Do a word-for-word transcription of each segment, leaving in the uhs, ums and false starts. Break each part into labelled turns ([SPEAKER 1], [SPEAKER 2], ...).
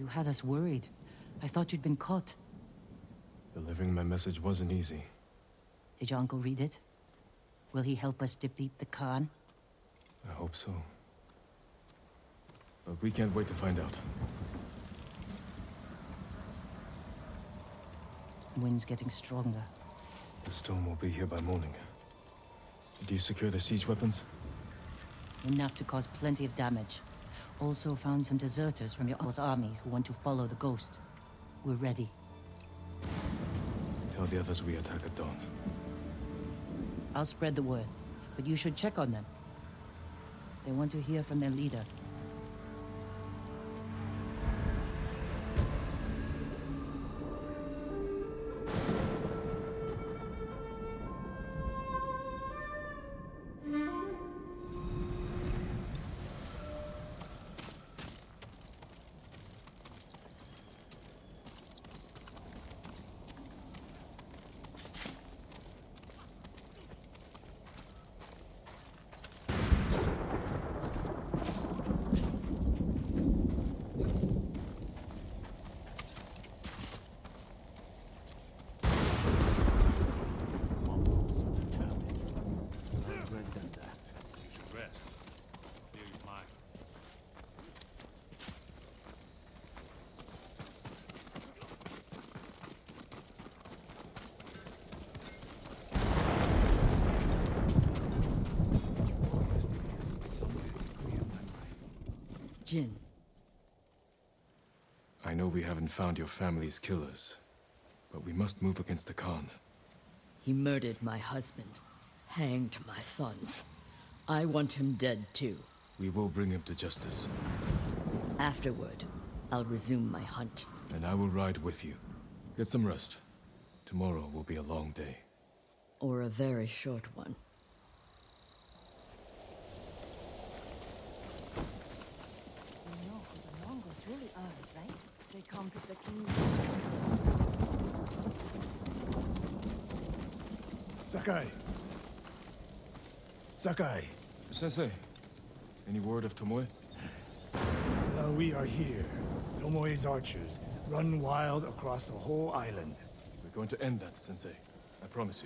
[SPEAKER 1] You had us worried. I thought you'd been caught.
[SPEAKER 2] Delivering my message wasn't easy.
[SPEAKER 1] Did your uncle read it? Will he help us defeat the Khan?
[SPEAKER 2] I hope so. But we can't wait to find out.
[SPEAKER 1] Wind's getting stronger.
[SPEAKER 2] The storm will be here by morning. Did you secure the siege weapons?
[SPEAKER 1] Enough to cause plenty of damage. Also found some deserters from your uncle's army who want to follow the ghost. We're ready.
[SPEAKER 2] Tell the others we attack at dawn.
[SPEAKER 1] I'll spread the word, but you should check on them. They want to hear from their leader. Jin.
[SPEAKER 2] I know we haven't found your family's killers, but we must move against the Khan.
[SPEAKER 3] He murdered my husband, hanged my sons. I want him dead too.
[SPEAKER 2] We will bring him to justice.
[SPEAKER 3] Afterward, I'll resume my hunt.
[SPEAKER 2] And I will ride with you. Get some rest. Tomorrow will be a long day.
[SPEAKER 3] Or a very short one.
[SPEAKER 4] You know who the Mongols really are, right? They conquered the king.
[SPEAKER 5] Sakai! Sakai!
[SPEAKER 2] Sensei, any word of Tomoe?
[SPEAKER 5] Well, we are here. Tomoe's archers run wild across the whole island.
[SPEAKER 2] We're going to end that, Sensei. I promise you.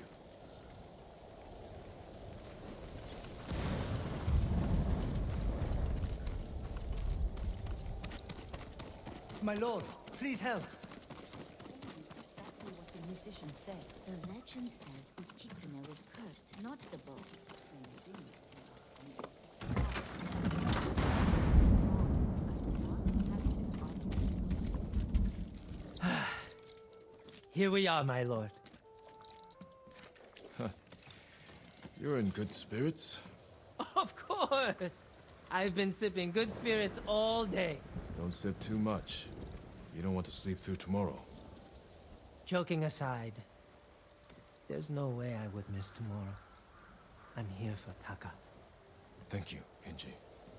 [SPEAKER 6] My lord, please help.
[SPEAKER 4] Exactly what the musician said.
[SPEAKER 7] The legend says the kitsune was cursed, not the bow.
[SPEAKER 6] Here we are, my lord.
[SPEAKER 2] You're in good spirits.
[SPEAKER 6] Of course! I've been sipping good spirits all day.
[SPEAKER 2] Don't sip too much. You don't want to sleep through tomorrow.
[SPEAKER 6] Joking aside, there's no way I would miss tomorrow. I'm here for Taka.
[SPEAKER 2] Thank you, Genji.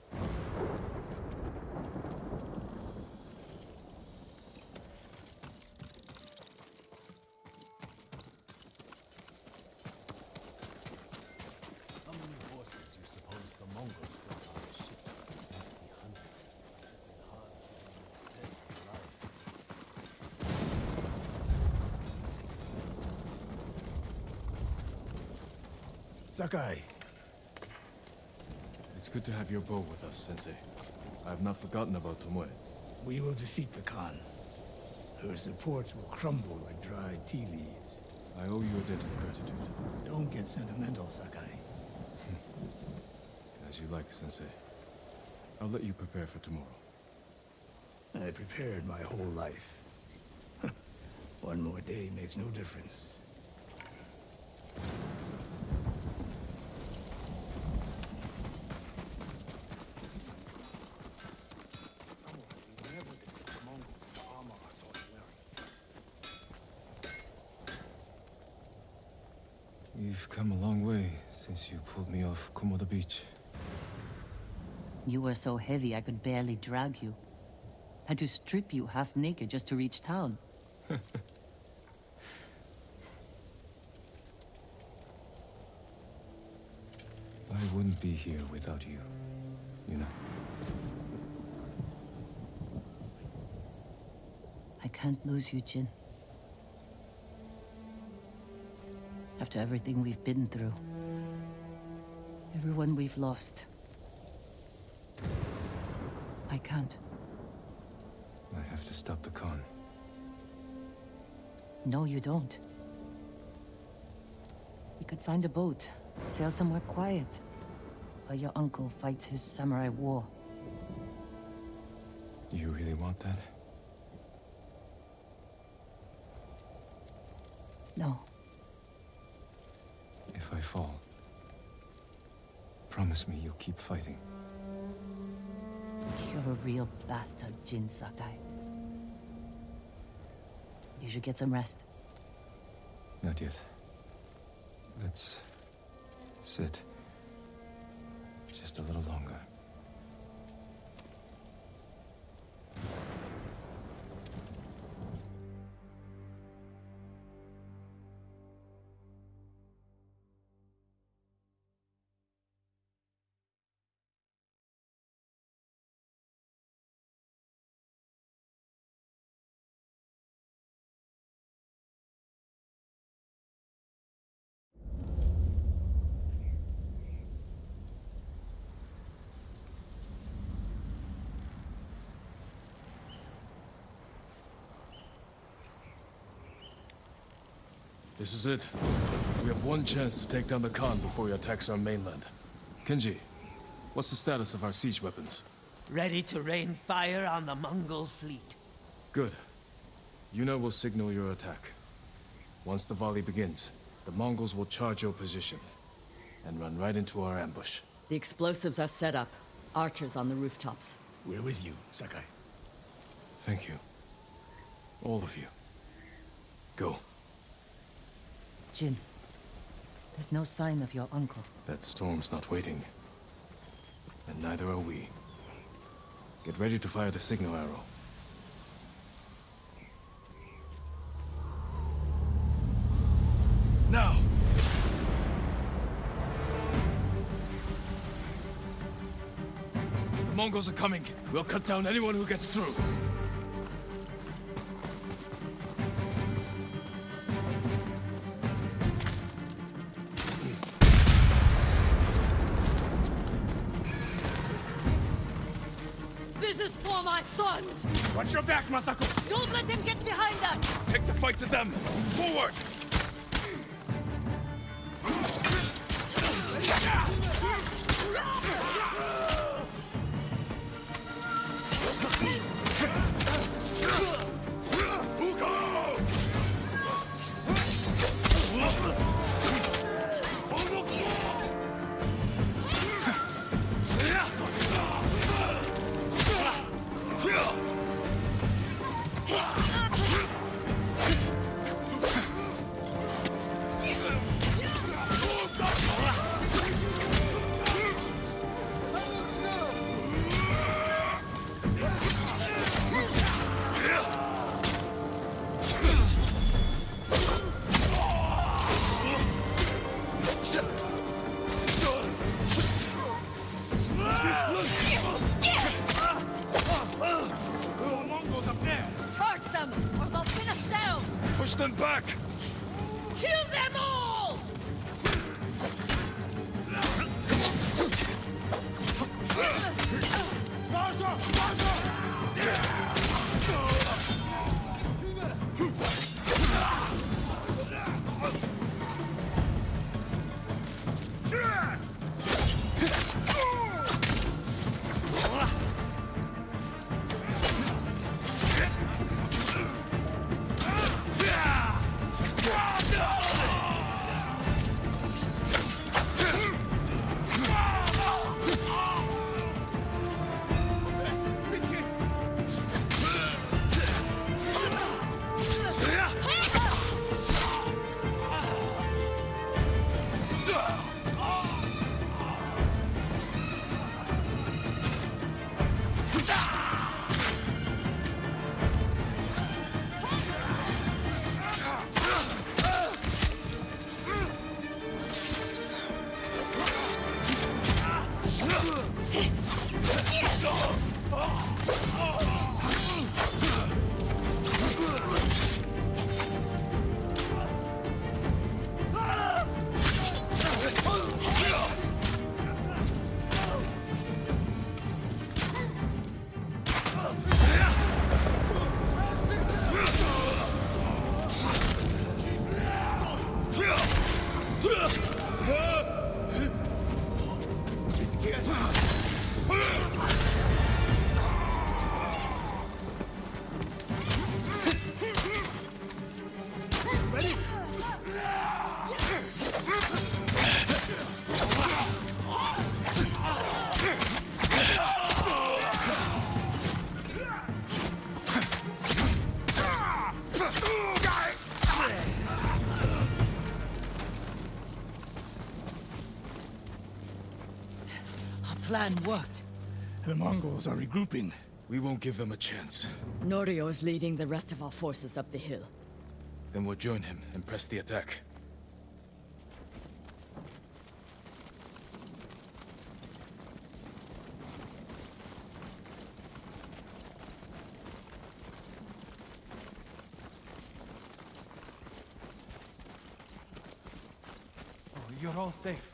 [SPEAKER 5] How many horses you suppose the Mongols built on the ships? Must be hundreds. And Han's getting dead for life. Sakai!
[SPEAKER 2] It's good to have your bow with us, Sensei. I have not forgotten about Tomoe.
[SPEAKER 5] We will defeat the Khan. Her supports will crumble like dried tea leaves.
[SPEAKER 2] I owe you a debt of gratitude.
[SPEAKER 5] Don't get sentimental, Sakai.
[SPEAKER 2] As you like, Sensei. I'll let you prepare for tomorrow.
[SPEAKER 5] I prepared my whole life. One more day makes no difference.
[SPEAKER 2] We've come a long way since you pulled me off Komoda Beach.
[SPEAKER 1] You were so heavy I could barely drag you. Had to strip you half naked just to reach town.
[SPEAKER 2] I wouldn't be here without you, you know.
[SPEAKER 1] can't lose you, Jin. After everything we've been through. Everyone we've lost. I can't.
[SPEAKER 2] I have to stop the Khan.
[SPEAKER 1] No, you don't. We could find a boat, sail somewhere quiet, while your uncle fights his samurai war.
[SPEAKER 2] You really want that?
[SPEAKER 1] No.
[SPEAKER 2] If I fall, promise me you'll keep fighting.
[SPEAKER 1] You're a real bastard, Jin Sakai. You should get some rest.
[SPEAKER 2] Not yet. Let's sit just a little longer.
[SPEAKER 5] This is it. We have one chance to take down the Khan before he attacks our mainland. Kenji, what's the status of our siege weapons?
[SPEAKER 6] Ready to rain fire on the Mongol fleet.
[SPEAKER 5] Good. Yuna will signal your attack. Once the volley begins, the Mongols will charge your position and run right into our ambush.
[SPEAKER 3] The explosives are set up. Archers on the rooftops.
[SPEAKER 8] We're with you, Sakai.
[SPEAKER 2] Thank you. All of you. Go.
[SPEAKER 1] Jin, there's no sign of your uncle.
[SPEAKER 5] That storm's not waiting. And neither are we. Get ready to fire the signal arrow.
[SPEAKER 8] Now!
[SPEAKER 5] The Mongols are coming. We'll cut down anyone who gets through.
[SPEAKER 3] This is for my sons!
[SPEAKER 8] Watch your back, Masako!
[SPEAKER 3] Don't let them get behind us!
[SPEAKER 8] Take the fight to them! Forward! Push them back!
[SPEAKER 3] Kill them all!
[SPEAKER 1] plan worked.
[SPEAKER 8] The Mongols are regrouping.
[SPEAKER 5] We won't give them a chance.
[SPEAKER 3] Norio is leading the rest of our forces up the hill.
[SPEAKER 5] Then we'll join him and press the attack.
[SPEAKER 8] Oh, you're all safe.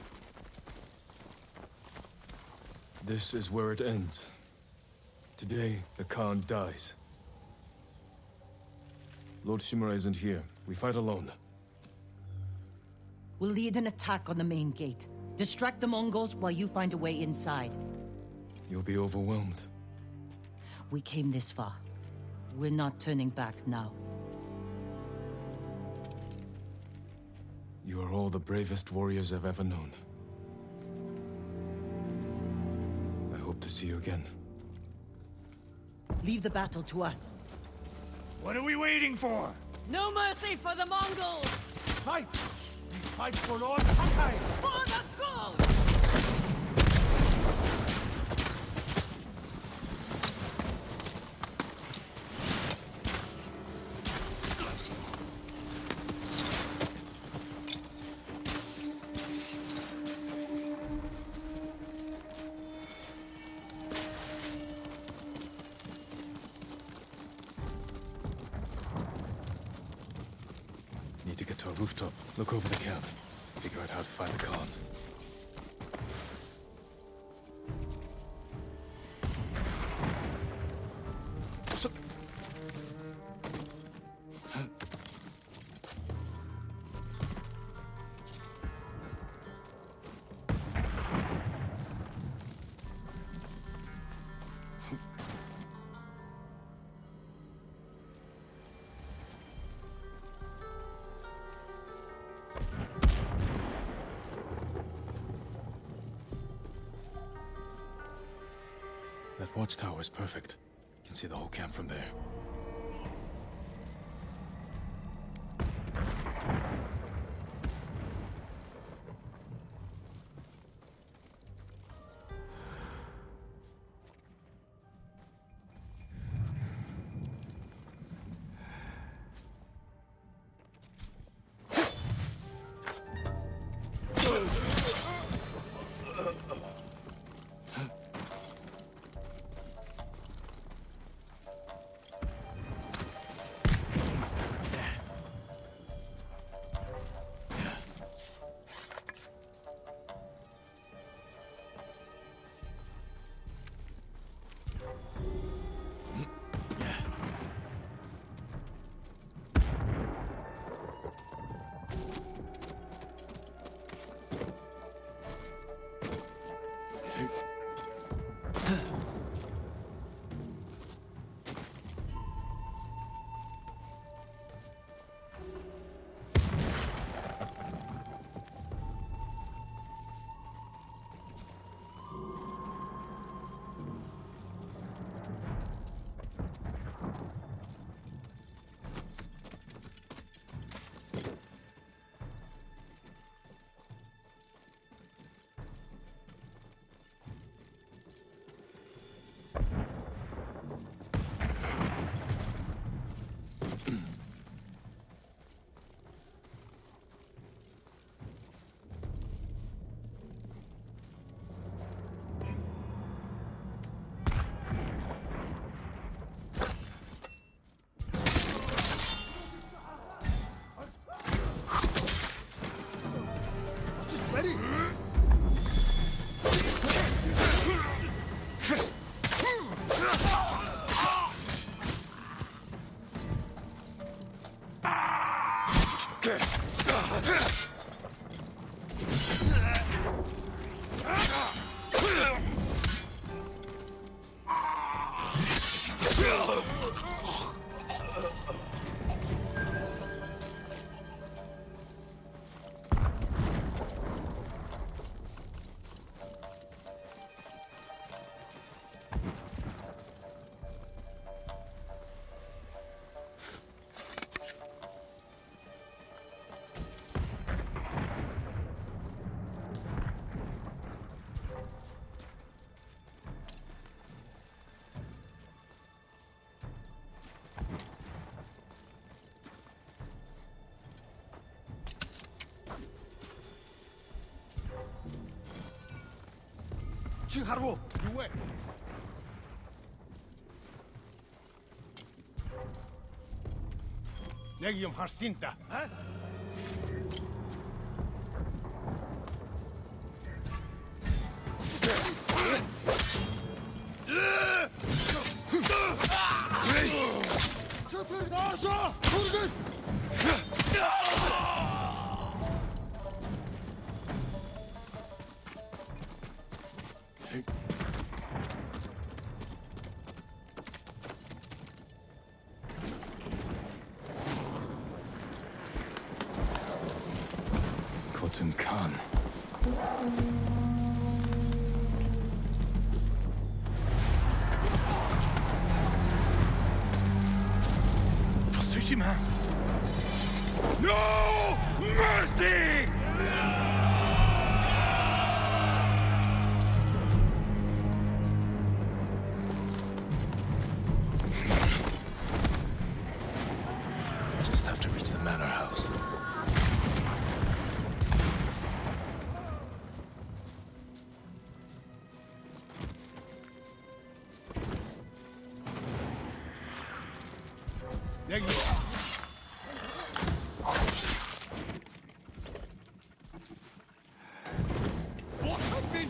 [SPEAKER 5] This is where it ends. Today, the Khan dies. Lord Shimura isn't here. We fight alone.
[SPEAKER 1] We'll lead an attack on the main gate. Distract the Mongols while you find a way inside.
[SPEAKER 5] You'll be overwhelmed.
[SPEAKER 1] We came this far. We're not turning back now.
[SPEAKER 5] You are all the bravest warriors I've ever known. I hope to see you again.
[SPEAKER 1] Leave the battle to us.
[SPEAKER 8] What are we waiting for?
[SPEAKER 3] No mercy for the Mongols!
[SPEAKER 8] Fight! We fight for Lord Sakai!
[SPEAKER 1] For the gold!
[SPEAKER 5] Need to get to a rooftop, look over the camp, figure out how to find the Khan. So that watchtower is perfect. You can see the whole camp from there.
[SPEAKER 8] 칭하루. 왜? 내가 좀 할 수 있다. 저들 나와서 우리들.
[SPEAKER 5] Khotun Khan.
[SPEAKER 8] For Tsushima. No mercy!
[SPEAKER 5] Just have to reach the manor house.
[SPEAKER 8] 내가 What happened?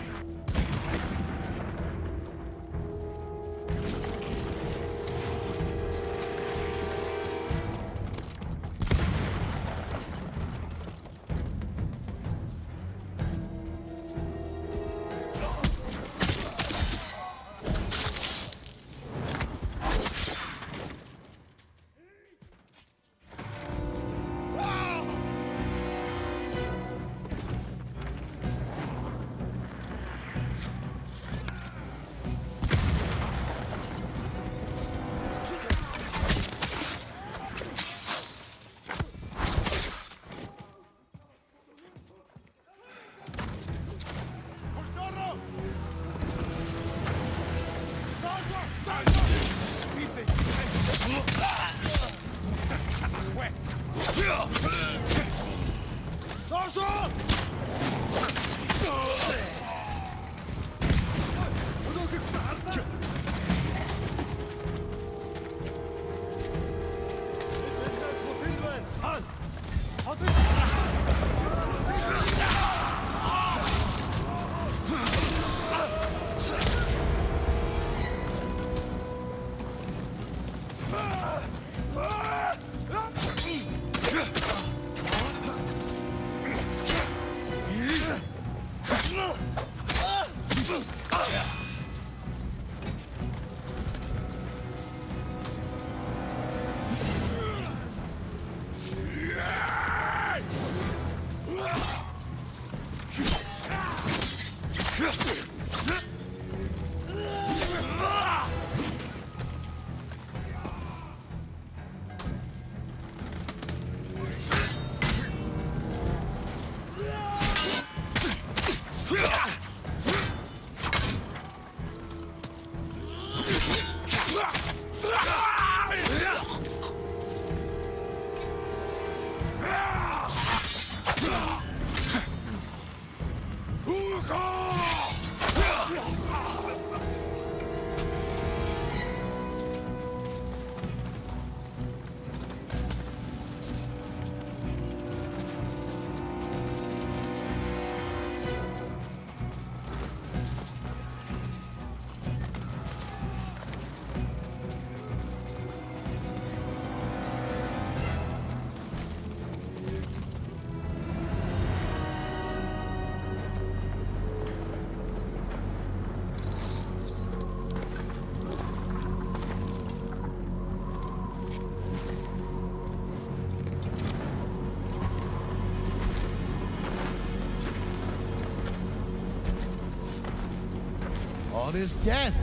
[SPEAKER 9] All this death.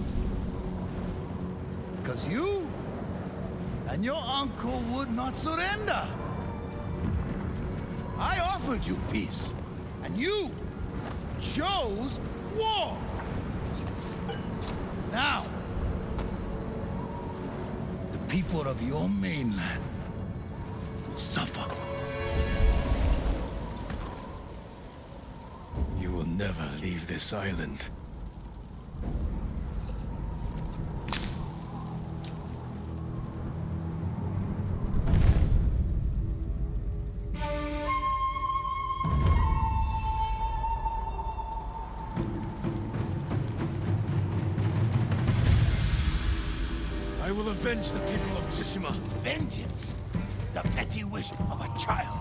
[SPEAKER 9] Because you and your uncle would not surrender. I offered you peace, and you chose war. Now, the people of your mainland will suffer.
[SPEAKER 5] You will never leave
[SPEAKER 2] this island.
[SPEAKER 8] I will avenge the people of Tsushima.
[SPEAKER 9] Vengeance! The petty wish of a child.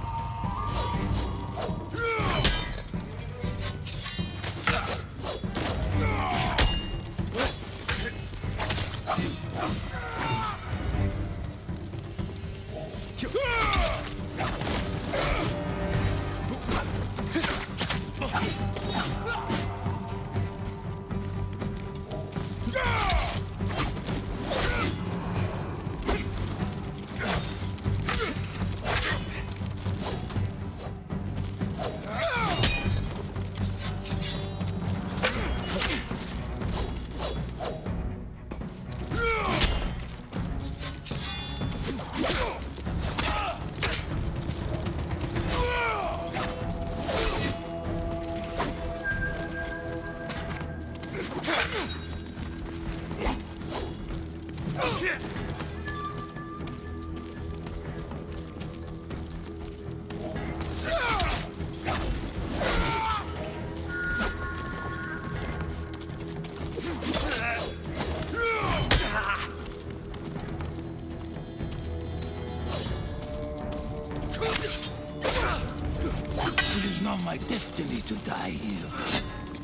[SPEAKER 9] It is not my destiny to die here.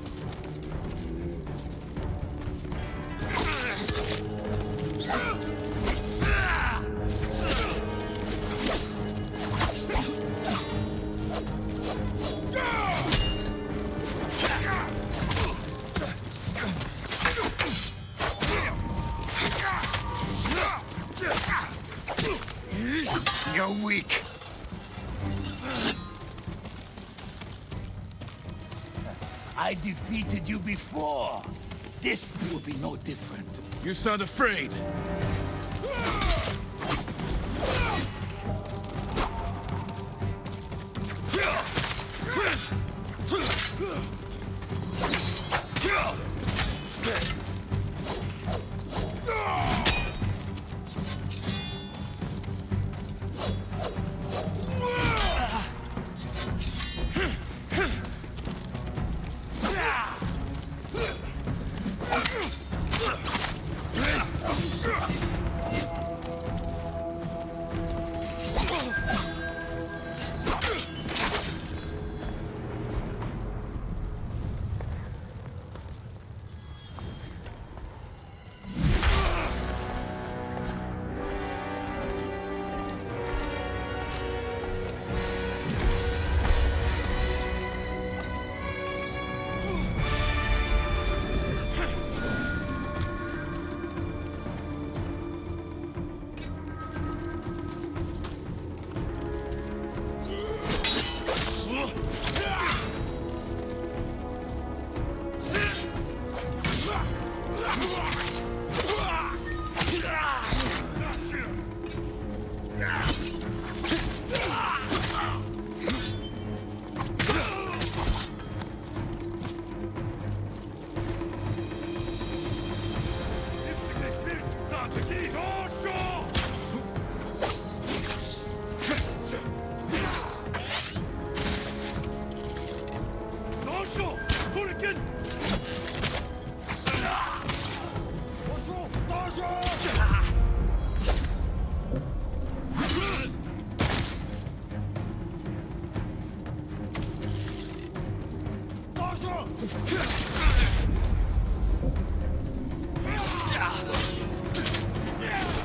[SPEAKER 9] You're weak. I defeated you before. This will be no different.
[SPEAKER 8] You sound afraid. Yeah!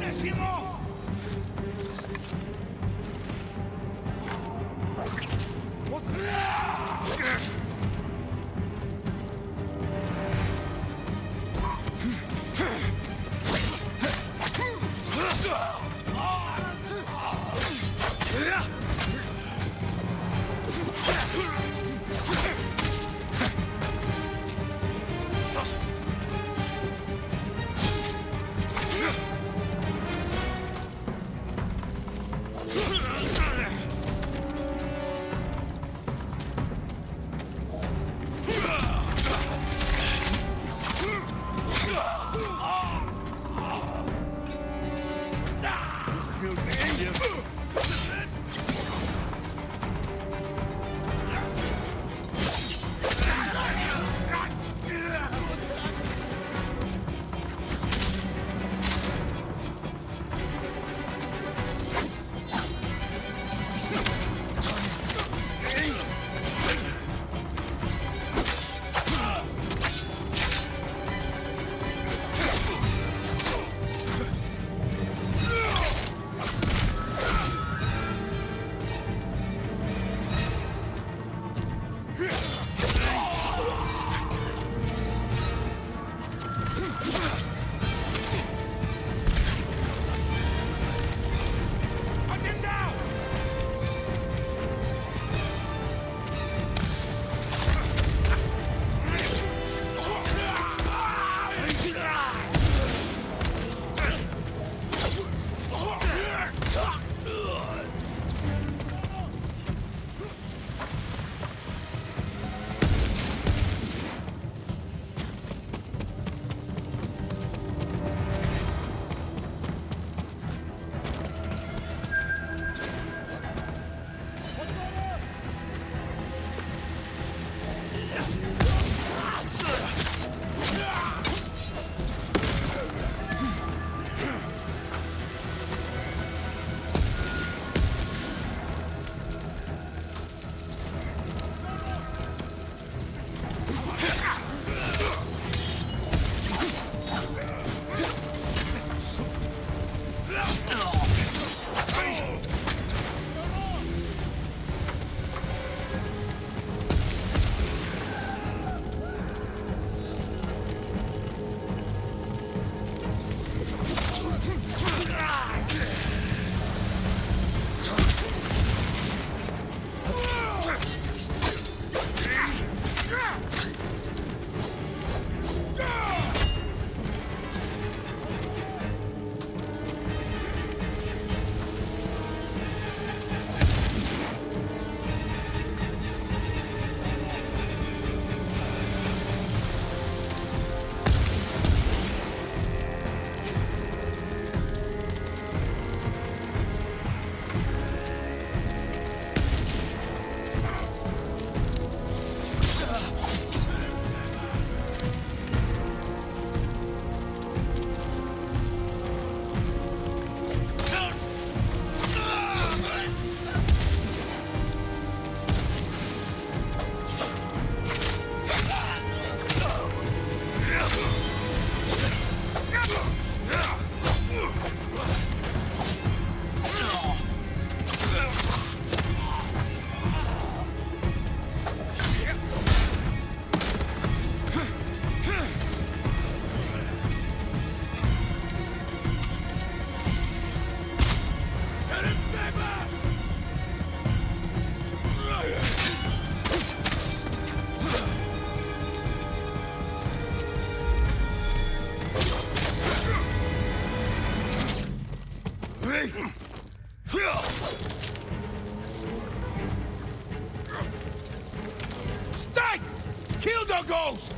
[SPEAKER 9] Finish him off! Stay! Kill the ghost!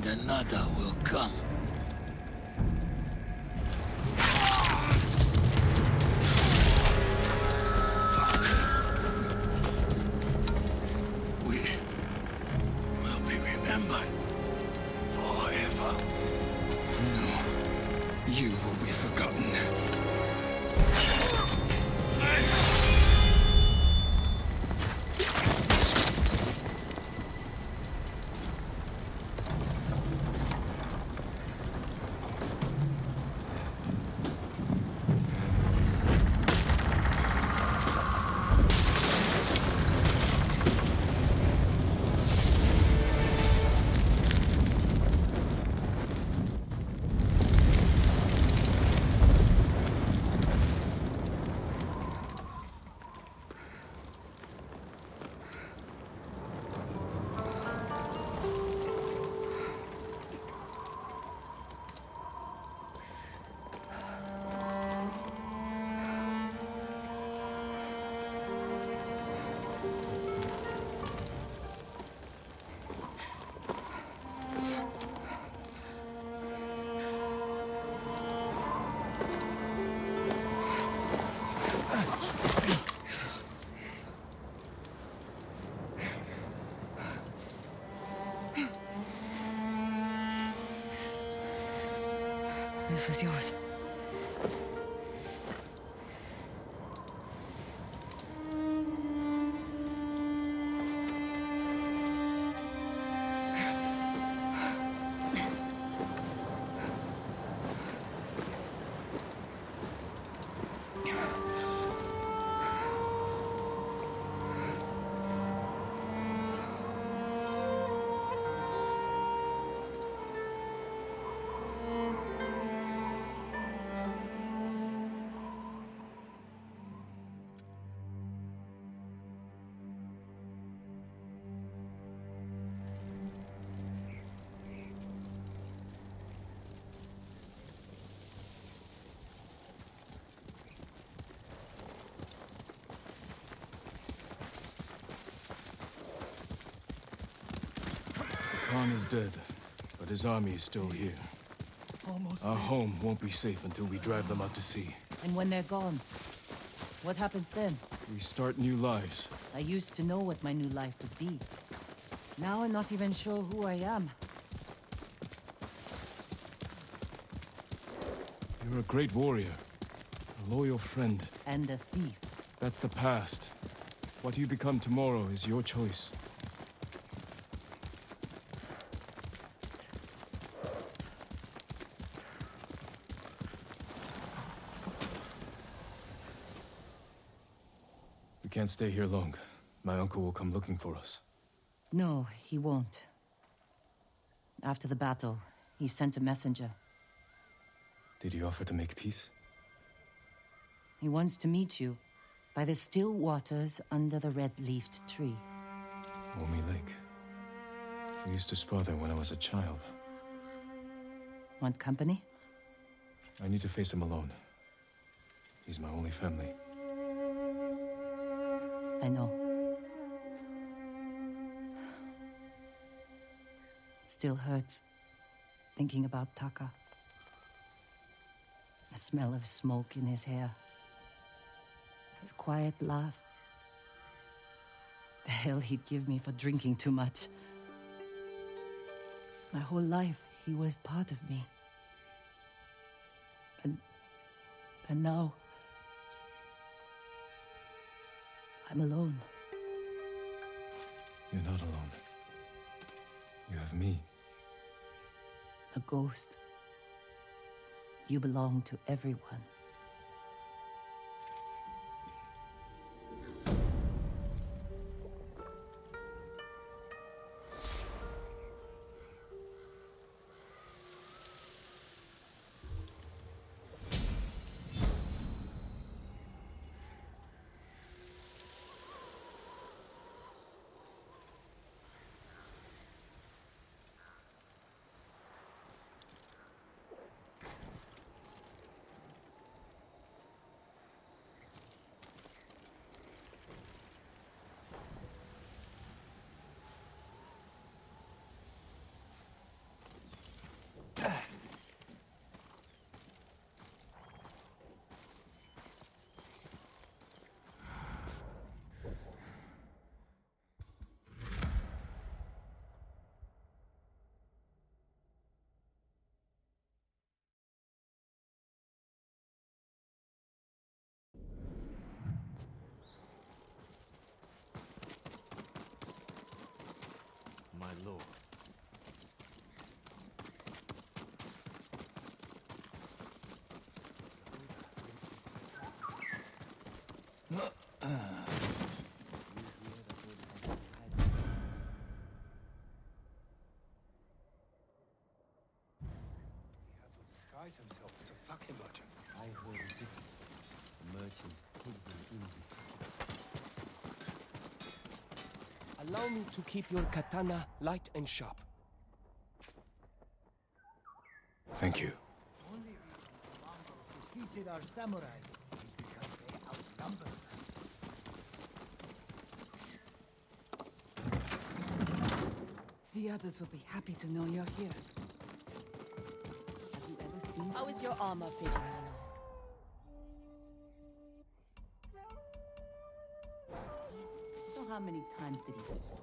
[SPEAKER 9] and another will come. We will be remembered forever. No, you will be forgotten.
[SPEAKER 4] This is yours.
[SPEAKER 5] Khan is dead, but his army is still here.
[SPEAKER 9] Almost
[SPEAKER 5] Our home won't be safe until we drive them out to sea.
[SPEAKER 1] And when they're gone, what happens then?
[SPEAKER 5] We start new lives.
[SPEAKER 1] I used to know what my new life would be. Now I'm not even sure who I am.
[SPEAKER 5] You're a great warrior, a loyal friend.
[SPEAKER 1] And a thief.
[SPEAKER 5] That's the past. What you become tomorrow is your choice. We can't stay here long. My uncle will come looking for us.
[SPEAKER 1] No, he won't. After the battle, he sent a messenger.
[SPEAKER 2] Did he offer to make peace?
[SPEAKER 1] He wants to meet you by the still waters under the red-leafed tree.
[SPEAKER 2] Omi Lake. We used to spar there when I was a child.
[SPEAKER 1] Want company?
[SPEAKER 2] I need to face him alone. He's my only family.
[SPEAKER 1] I know. It still hurts, thinking about Taka. The smell of smoke in his hair. His quiet laugh. The hell he'd give me for drinking too much. My whole life, he was part of me. And... and now... I'm alone.
[SPEAKER 2] You're not alone. You have me.
[SPEAKER 1] A ghost. You belong to everyone.
[SPEAKER 8] my lord.
[SPEAKER 2] Disguise himself as a sake merchant.
[SPEAKER 10] I heard it different. The merchant hid him in his city.
[SPEAKER 11] Allow me to keep your katana light and sharp.
[SPEAKER 2] Thank you.
[SPEAKER 9] Only reason the Mongols defeated our samurai is because they outnumbered them.
[SPEAKER 4] The others will be happy to know you're here. Have you ever seen
[SPEAKER 3] How is your armor fitting, my lord?
[SPEAKER 4] So how many times did he fall?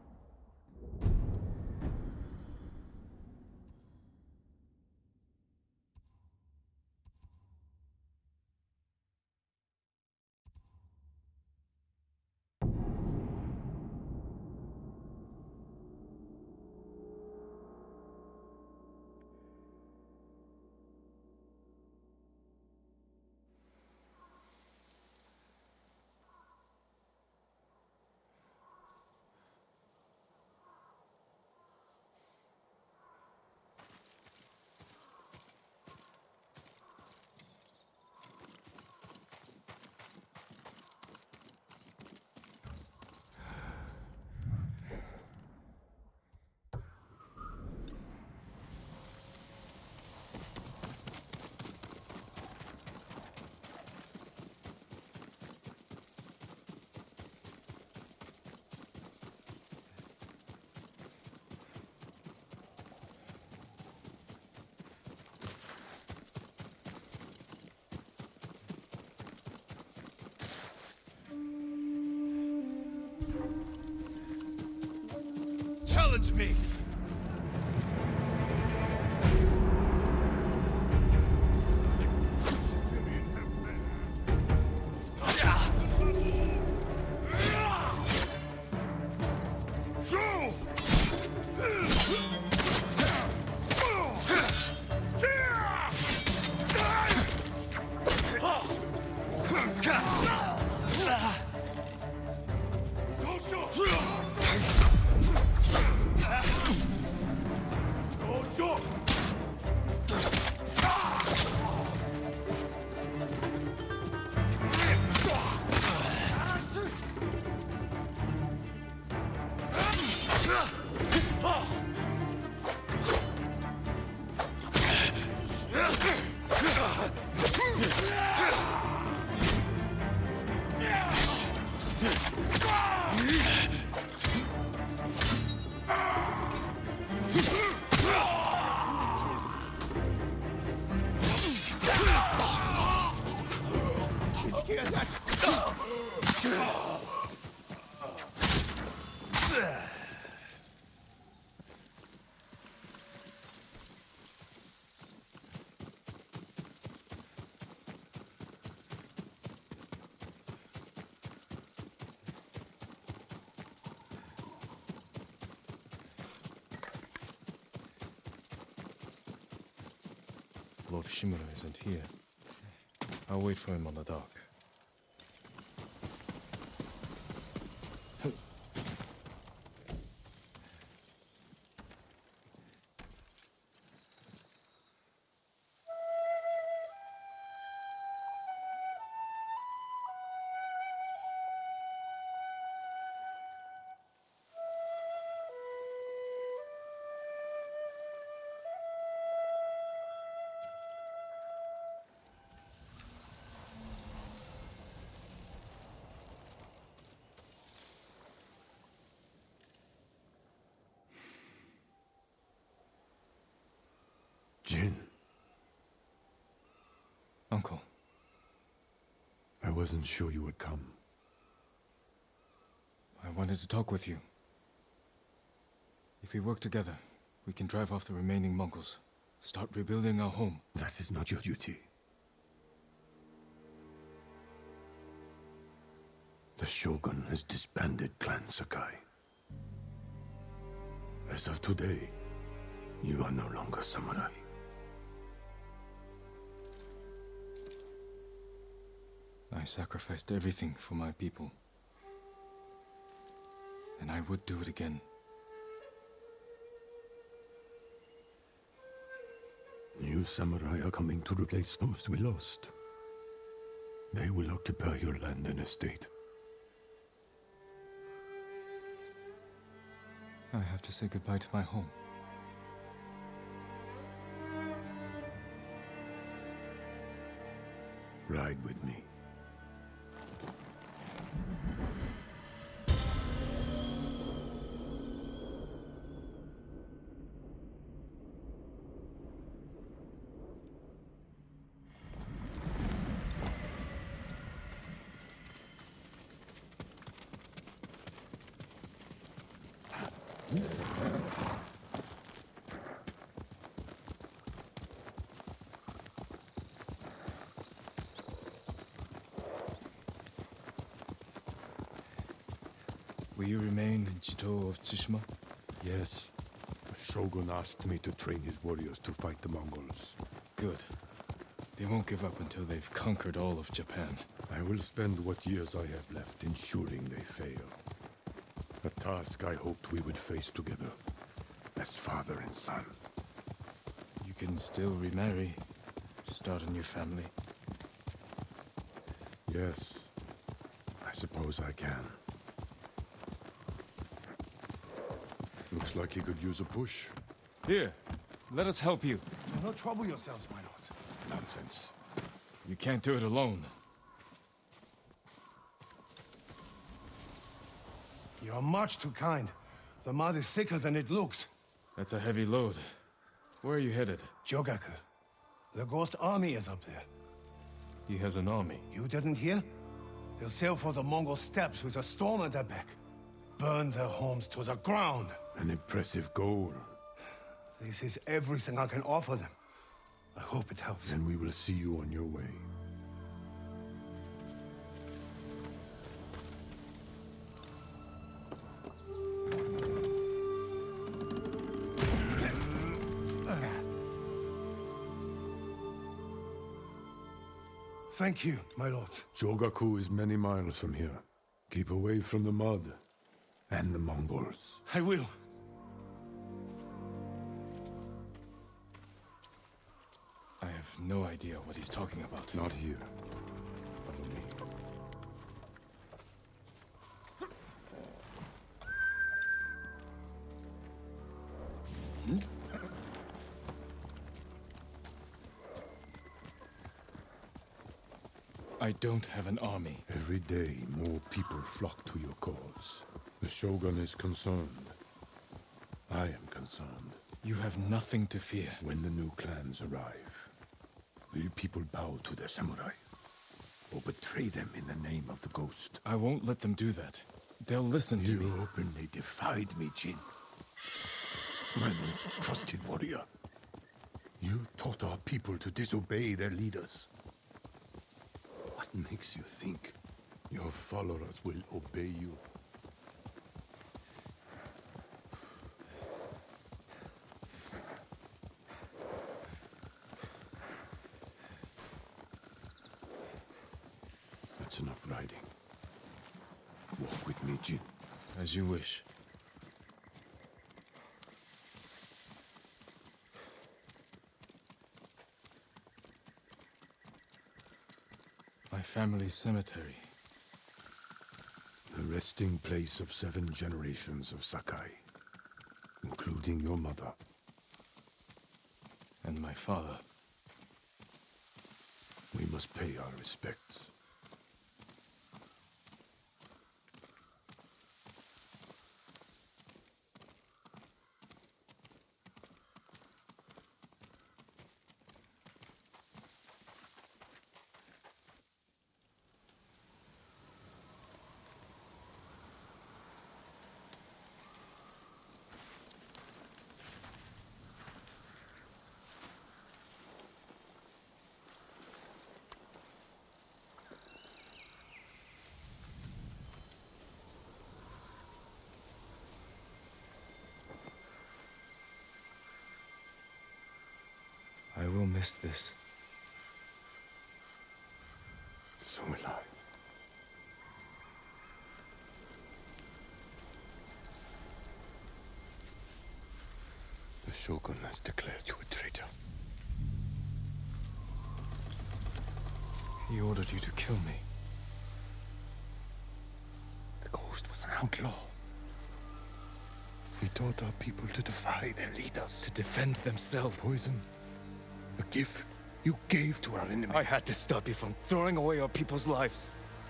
[SPEAKER 8] Challenge me!
[SPEAKER 5] Lord Shimura isn't here. I'll wait for him on the dock.
[SPEAKER 8] Jin,
[SPEAKER 5] Uncle.
[SPEAKER 8] I wasn't sure you would come.
[SPEAKER 5] I wanted to talk with you. If we work together, we can drive off the remaining Mongols. Start rebuilding our home.
[SPEAKER 8] That is not your duty. The Shogun has disbanded Clan Sakai.
[SPEAKER 12] As of today, you are no longer samurai.
[SPEAKER 5] I sacrificed everything for my people. And I would do it again.
[SPEAKER 12] New samurai are coming to replace those we lost. They will occupy your land and estate.
[SPEAKER 5] I have to say goodbye to my home.
[SPEAKER 12] Ride with me.
[SPEAKER 5] Will you remain in Jito of Tsushima?
[SPEAKER 12] Yes. The Shogun asked me to train his warriors to fight the Mongols.
[SPEAKER 5] Good. They won't give up until they've conquered all of Japan.
[SPEAKER 12] I will spend what years I have left ensuring they fail. A task I hoped we would face together, as father and son.
[SPEAKER 5] You can still remarry, start a new family.
[SPEAKER 12] Yes, I suppose I can. Looks like he could use a push.
[SPEAKER 5] Here, let us help you.
[SPEAKER 8] Do not trouble yourselves, my lord.
[SPEAKER 12] Nonsense.
[SPEAKER 5] You can't do it alone.
[SPEAKER 8] You are much too kind. The mud is thicker than it looks.
[SPEAKER 5] That's a heavy load. Where are you headed?
[SPEAKER 8] Jogaku. The Ghost Army is up there.
[SPEAKER 5] He has an army.
[SPEAKER 8] You didn't hear? They'll sail for the Mongol steppes with a storm at their back. Burn their homes to the ground.
[SPEAKER 12] An impressive goal.
[SPEAKER 8] This is everything I can offer them. I hope it helps.
[SPEAKER 12] Then we will see you on your way.
[SPEAKER 8] Thank you, my lord.
[SPEAKER 12] Jogaku is many miles from here. Keep away from the mud and the Mongols.
[SPEAKER 8] I will.
[SPEAKER 5] I have no idea what he's talking about.
[SPEAKER 12] Not here. Follow me.
[SPEAKER 5] Hmm? I don't have an army.
[SPEAKER 12] Every day, more people flock to your cause. The Shogun is concerned. I am concerned.
[SPEAKER 5] You have nothing to fear.
[SPEAKER 12] When the new clans arrive, will people bow to their samurai? Or betray them in the name of the Ghost?
[SPEAKER 5] I won't let them do that. They'll listen to
[SPEAKER 12] you
[SPEAKER 5] me.
[SPEAKER 12] You openly defied me, Jin. My most trusted warrior. You taught our people to disobey their leaders. What makes you think your followers will obey you? That's enough riding. Walk with me, Jin.
[SPEAKER 5] As you wish. My family's cemetery.
[SPEAKER 12] The resting place of seven generations of Sakai, including your mother.
[SPEAKER 5] And my father.
[SPEAKER 12] We must pay our respects.
[SPEAKER 2] miss this.
[SPEAKER 12] So will I. The Shogun has declared you a traitor.
[SPEAKER 2] He ordered you to kill me.
[SPEAKER 12] The Ghost was an outlaw. He taught our people to defy their leaders.
[SPEAKER 2] To defend themselves.
[SPEAKER 12] Poison. A gift you gave to our enemy.
[SPEAKER 2] I had to stop you from throwing away our people's lives.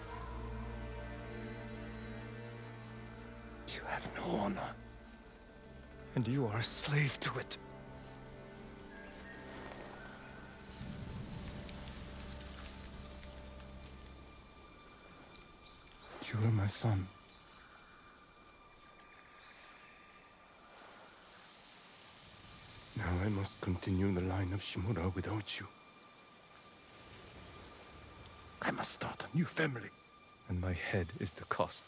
[SPEAKER 12] You have no honor.
[SPEAKER 2] And you are a slave to it.
[SPEAKER 12] You are my son. Now I must continue the line of Shimura without you. I must start a new family.
[SPEAKER 2] And my head is the cost.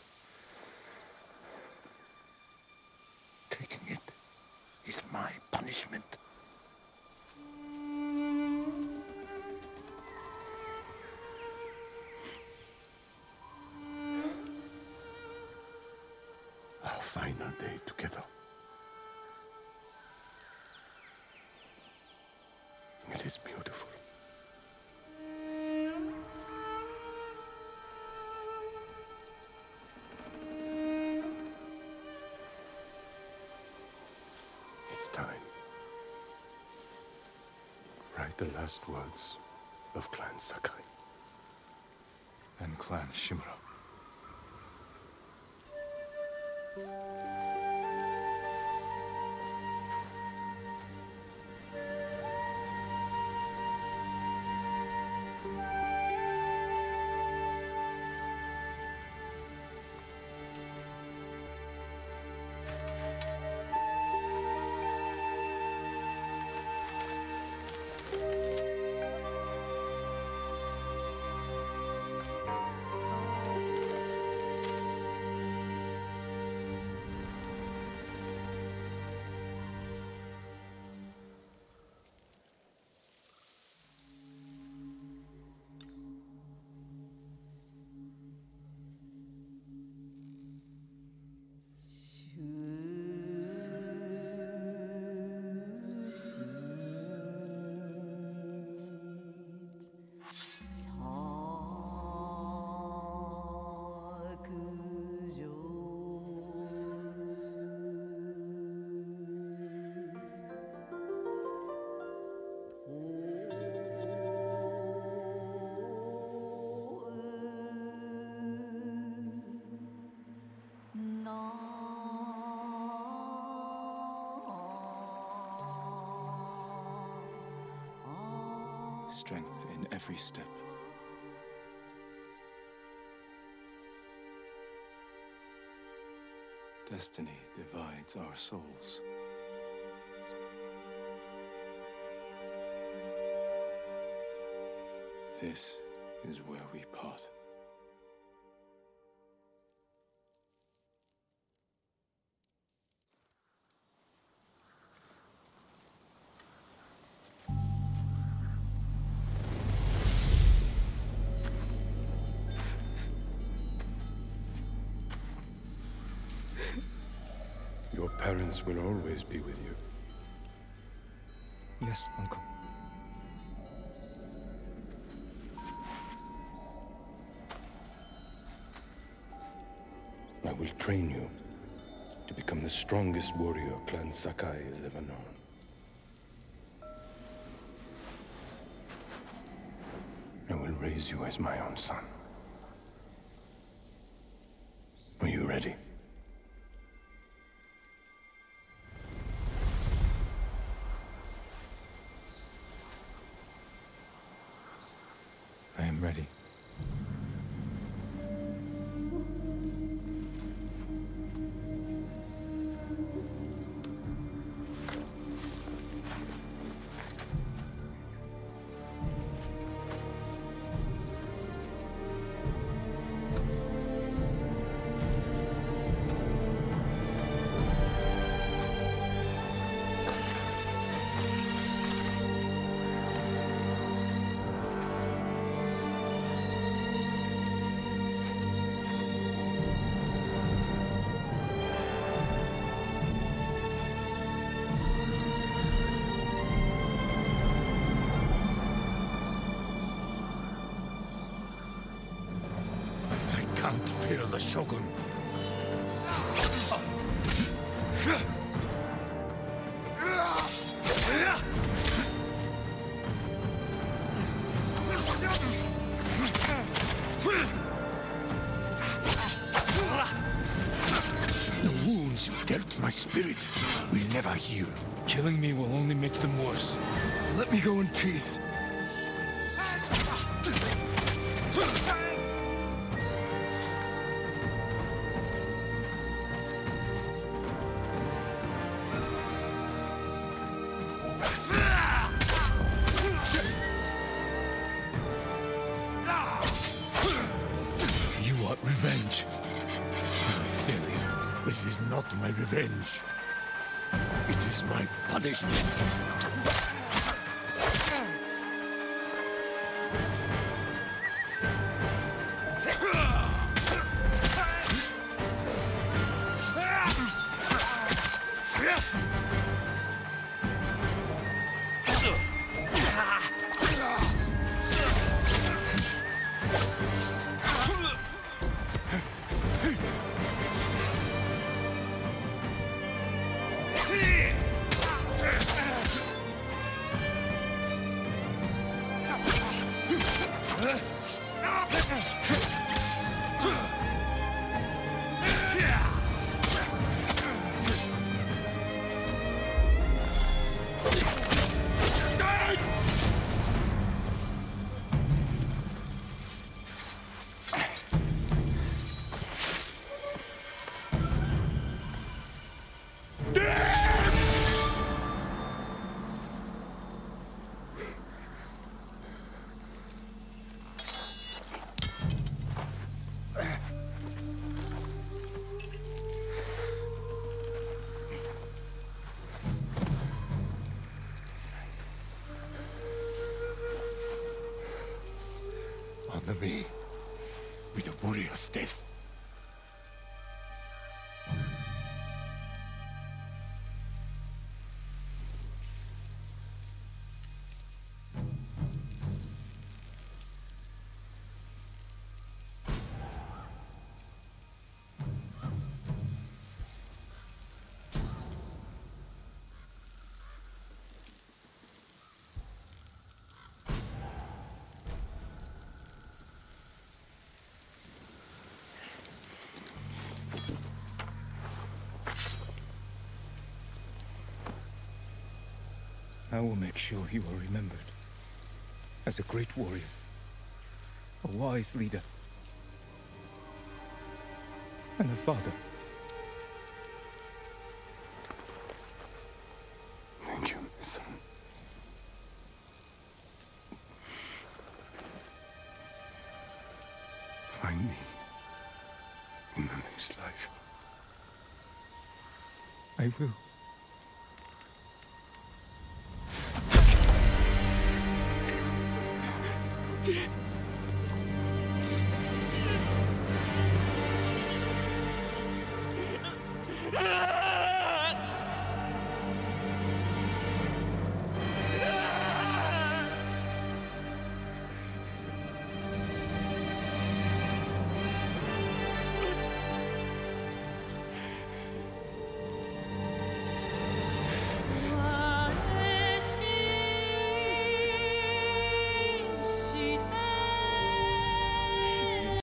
[SPEAKER 12] Taking it is my punishment. Our final day together. It is beautiful. It's time. Write the last words of Clan Sakai.
[SPEAKER 2] And Clan Shimura. Strength in every step. Destiny divides our souls. This is where we part.
[SPEAKER 12] Your parents will always be with you.
[SPEAKER 2] Yes, Uncle.
[SPEAKER 12] I will train you to become the strongest warrior Clan Sakai has ever known. I will raise you as my own son. Are you ready?
[SPEAKER 2] I am ready.
[SPEAKER 12] Hail the Shogun! The wounds you dealt my spirit will never heal.
[SPEAKER 5] Killing me will only make them worse. Let me go in peace.
[SPEAKER 12] You want revenge? My failure. This is not my revenge. It is my punishment. Honor me with a warrior's death.
[SPEAKER 2] I will make sure you are remembered as a great warrior, a wise leader, and a father.
[SPEAKER 12] Thank you, my son. Find me in the next life.
[SPEAKER 2] I will.